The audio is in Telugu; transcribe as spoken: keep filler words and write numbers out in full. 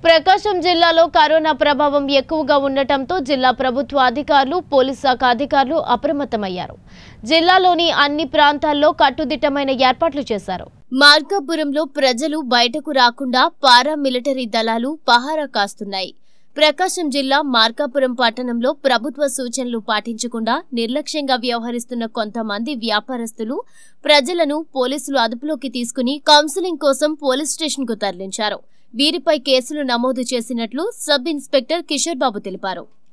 ప్రకాశం జిల్లాలో కరోనా ప్రభావం ఎక్కువగా ఉండటంతో జిల్లా ప్రభుత్వ అధికారులు పోలీస్ శాఖ అధికారులు అప్రమత్తమయ్యారు. జిల్లాలోని అన్ని ప్రాంతాల్లో కట్టుదిట్టమైన ఏర్పాట్లు చేశారు. మార్కాపురంలో ప్రజలు బయటకు రాకుండా పారా మిలిటరీ దళాలు పహారా కాస్తున్నాయి. ప్రకాశం జిల్లా మార్కాపురం పట్టణంలో ప్రభుత్వ సూచనలు పాటించకుండా నిర్లక్ష్యంగా వ్యవహరిస్తున్న కొంతమంది వ్యాపారస్తులు ప్రజలను పోలీసులు అదుపులోకి తీసుకుని కౌన్సిలింగ్ కోసం పోలీస్ స్టేషన్కు తరలించారు. వీరిపై కేసులు నమోదు చేసినట్లు సబ్ ఇన్స్పెక్టర్ కిషోర్ బాబు తెలిపారు.